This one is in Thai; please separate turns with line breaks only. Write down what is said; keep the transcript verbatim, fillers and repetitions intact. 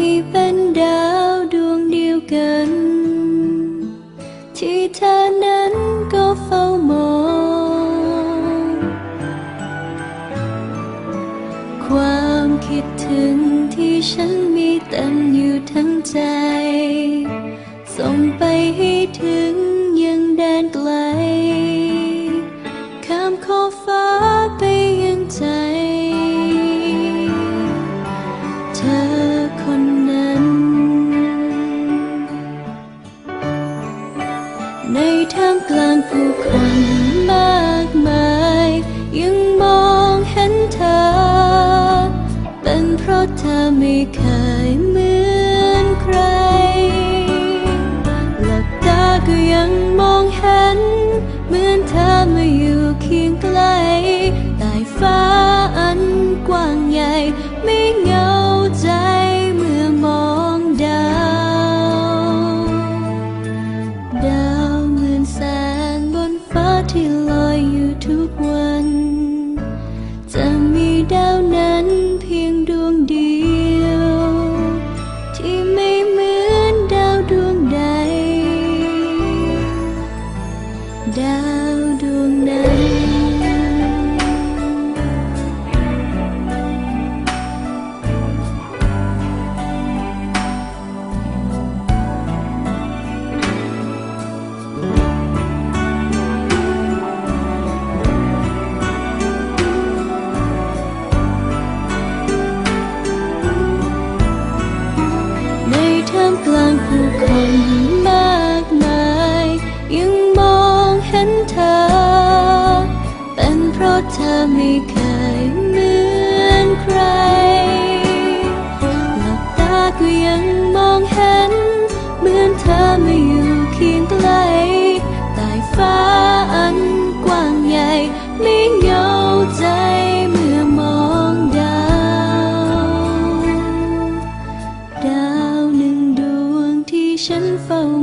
ที่เป็นดาวดวงเดียวกันที่เธอนั้นก็เฝ้ามองความคิดถึงที่ฉันมีเต็มอยู่ทั้งใจส่งไปให้ถึงยังแดนไกลข้ามขอบฟ้าไปยังใจเธอคนนั้นในท่ามกลางผู้คนมากมายยังมองเห็นเธอเป็นเพราะเธอไม่เคยเหมือนใครหลับตาก็ยังมองเห็นเหมือนเธอมาอยู่เคียงใกล้ใต้ฟ้าอันกว้างใหญ่ไม่เหงาใจเมื่อมองดาวดาวเหมือนแสงบนฟ้าที่ลอยอยู่ทุกวันจะมีดาวนั้นเพียงดวงเดียวที่ไม่เหมือนดาวดวงใดดาวดวงนั้นในท่ามกลางผู้คนมากมายยังมองเห็นเธอเป็นเพราะเธอไม่เคยเหมือนใครหลับตาก็ยังมองเห็นเหมือนเธอมาอยู่เคียงใกล้ใต้ฟ้าอันกว้างใหญ่ไม่เหงาใจเมื่อมองดาวดาวหนึ่งดวงที่ฉันเฝ้า